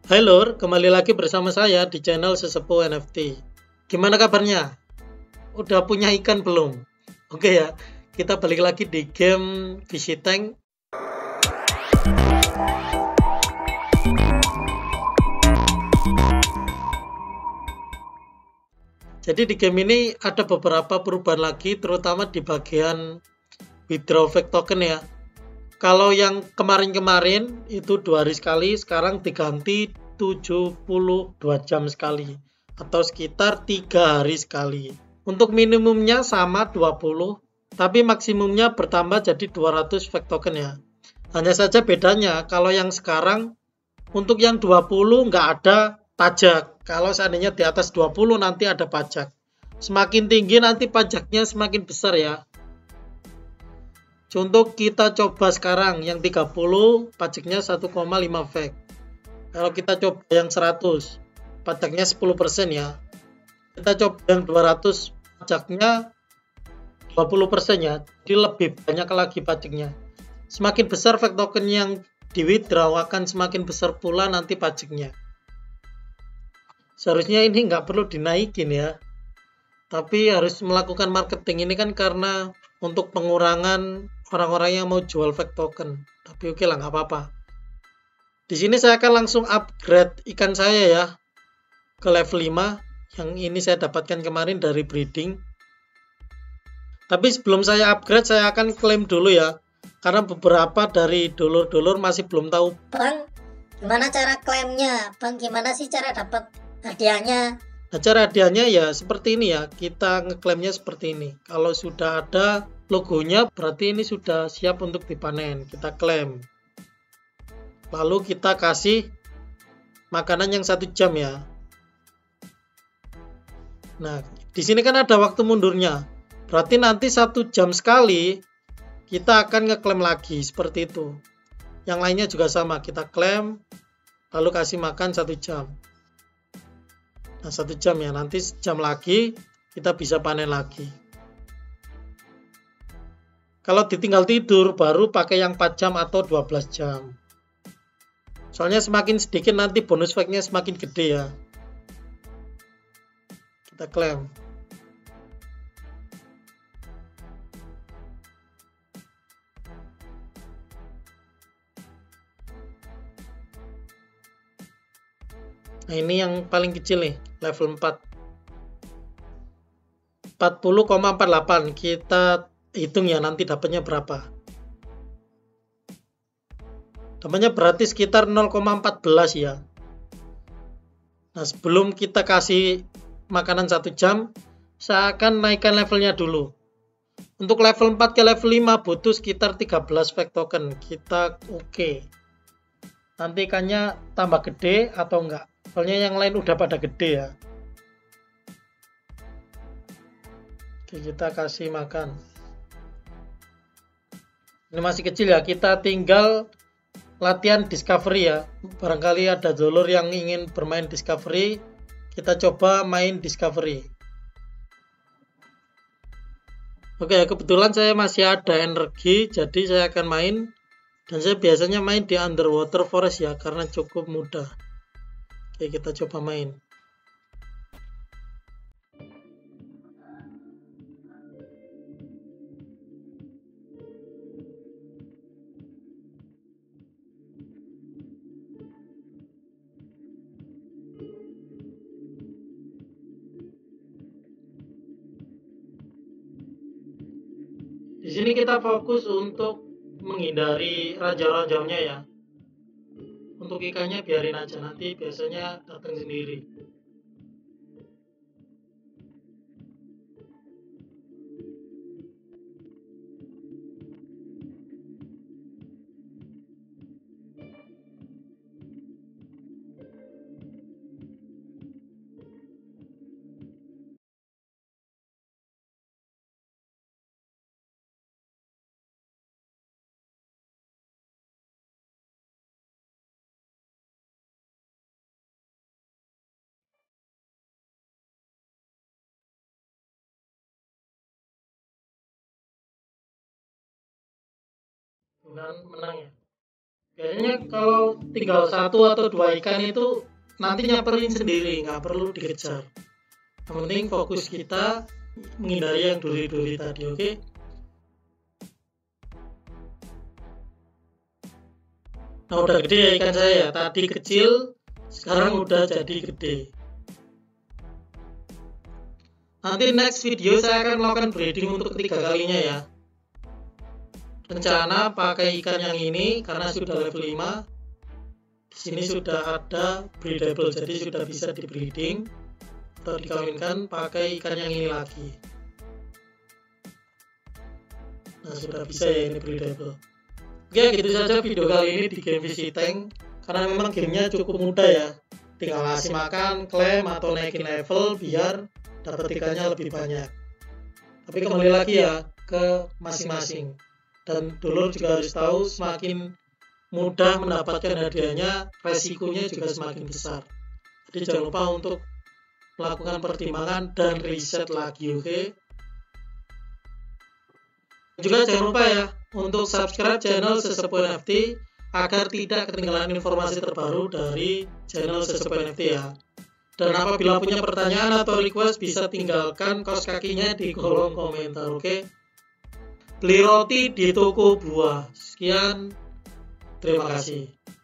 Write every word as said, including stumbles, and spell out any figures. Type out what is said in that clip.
Hai Lur, kembali lagi bersama saya di channel Sesepuh N F T. Gimana kabarnya? Udah punya ikan belum? Oke ya, kita balik lagi di game Fishy Tank. Jadi di game ini ada beberapa perubahan lagi, terutama di bagian withdraw fake token ya. Kalau yang kemarin-kemarin itu dua hari sekali, sekarang diganti tujuh puluh dua jam sekali atau sekitar tiga hari sekali. Untuk minimumnya sama dua puluh, tapi maksimumnya bertambah jadi dua ratus fake token ya. Hanya saja bedanya, kalau yang sekarang untuk yang dua puluh nggak ada pajak. Kalau seandainya di atas dua puluh nanti ada pajak. Semakin tinggi nanti pajaknya semakin besar ya. Contoh kita coba sekarang yang tiga puluh pajaknya satu koma lima fake. Kalau kita coba yang seratus pajaknya sepuluh persen ya. Kita coba yang dua ratus pajaknya dua puluh persen ya. Jadi lebih banyak lagi pajaknya. Semakin besar fake token yang di withdraw akan semakin besar pula nanti pajaknya. Seharusnya ini nggak perlu dinaikin ya. Tapi harus melakukan marketing ini kan karena untuk pengurangan orang-orang yang mau jual fake token. Tapi oke lah, nggak apa-apa. Di sini saya akan langsung upgrade ikan saya ya ke level lima. Yang ini saya dapatkan kemarin dari breeding. Tapi sebelum saya upgrade, saya akan klaim dulu ya. Karena beberapa dari dulur-dulur masih belum tahu. Bang, gimana cara klaimnya? Bang, gimana sih cara dapat hadiahnya? Nah, cara hadiahnya ya seperti ini ya. Kita ngeklaimnya seperti ini. Kalau sudah ada logonya, berarti ini sudah siap untuk dipanen. Kita klaim. Lalu kita kasih makanan yang satu jam ya. Nah, di sini kan ada waktu mundurnya. Berarti nanti satu jam sekali kita akan ngeklaim lagi seperti itu. Yang lainnya juga sama. Kita klaim, lalu kasih makan satu jam. Nah, satu jam ya, nanti sejam lagi kita bisa panen lagi. Kalau ditinggal tidur baru pakai yang empat jam atau dua belas jam. Soalnya semakin sedikit nanti bonus fake-nya semakin gede ya. Kita klaim. Nah, ini yang paling kecil nih, level empat. empat puluh koma empat delapan. Kita hitung ya nanti dapatnya berapa. Dapatnya berarti sekitar nol koma satu empat ya. Nah, sebelum kita kasih makanan satu jam, saya akan naikkan levelnya dulu. Untuk level empat ke level lima butuh sekitar tiga belas fake token. Kita oke. Okay. Nanti ikannya tambah gede atau enggak. Soalnya yang lain udah pada gede ya. Oke, kita kasih makan. Ini masih kecil ya, kita tinggal latihan discovery ya. Barangkali ada dulur yang ingin bermain discovery, kita coba main discovery. Oke, kebetulan saya masih ada energi, jadi saya akan main. Dan saya biasanya main di underwater forest ya, karena cukup mudah. Oke, kita coba main. Di sini kita fokus untuk menghindari raja-rajanya ya. Untuk ikannya biarin aja, nanti biasanya datang sendiri. Bukan menang ya. Kayaknya kalau tinggal satu atau dua ikan itu nanti nyamperin sendiri, nggak perlu dikejar. Yang penting fokus kita menghindari yang duri-duri tadi, oke? Okay? Nah udah gede ya ikan saya ya, tadi kecil, sekarang udah jadi gede. Nanti next video saya akan melakukan breeding untuk ketiga kalinya ya. Rencana pakai ikan yang ini karena sudah level lima. Di sini sudah ada breedable, jadi sudah bisa di breeding atau dikawinkan pakai ikan yang ini lagi. Nah sudah bisa ya ini breedable. Oke, gitu saja video kali ini di game Fishy Tank. Karena memang gamenya cukup mudah ya. Tinggal ngasih makan, klaim atau naikin level biar dapat ikannya lebih banyak. Tapi kembali lagi ya ke masing-masing. Dan dulur juga harus tahu semakin mudah mendapatkan hadiahnya, resikonya juga semakin besar. Jadi jangan lupa untuk melakukan pertimbangan dan riset lagi, oke? Okay? Juga jangan lupa ya untuk subscribe channel Sesepuh N F T agar tidak ketinggalan informasi terbaru dari channel Sesepuh N F T ya. Dan apabila punya pertanyaan atau request bisa tinggalkan kaos kakinya di kolom komentar, oke? Okay? Beli roti di toko buah. Sekian, terima kasih.